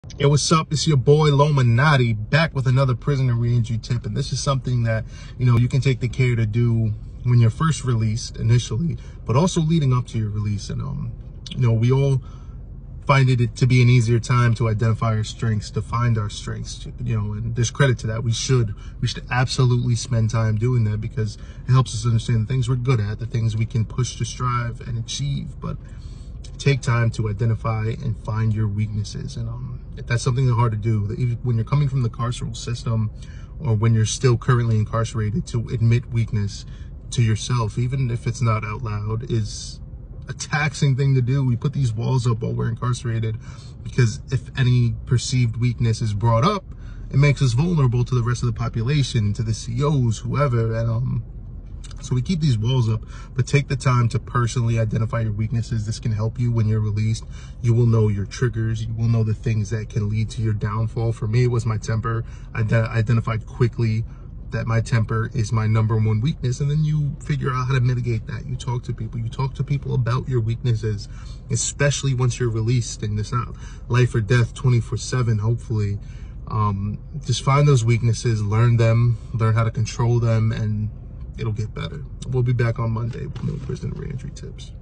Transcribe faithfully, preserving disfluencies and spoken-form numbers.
Yo, what's up? It's your boy Lominati back with another prisoner reentry tip, and this is something that you know you can take the care to do when you're first released initially, but also leading up to your release. And um, you know, we all find it to be an easier time to identify our strengths, to find our strengths. You know, and there's credit to that. We should we should absolutely spend time doing that because it helps us understand the things we're good at, the things we can push to strive and achieve. But take time to identify and find your weaknesses, and um, that's something that's hard to do. When you're coming from the carceral system, or when you're still currently incarcerated, to admit weakness to yourself, even if it's not out loud, is a taxing thing to do. We put these walls up while we're incarcerated because if any perceived weakness is brought up, it makes us vulnerable to the rest of the population, to the C Os, whoever, and um. So we keep these walls up, but take the time to personally identify your weaknesses. This can help you when you're released. You will know your triggers. You will know the things that can lead to your downfall. For me, it was my temper. I identified quickly that my temper is my number one weakness. And then you figure out how to mitigate that. You talk to people. You talk to people about your weaknesses, especially once you're released. And it's not life or death twenty-four seven, hopefully. Um, just find those weaknesses, learn them, learn how to control them, and it'll get better. We'll be back on Monday with more prisoner reentry tips.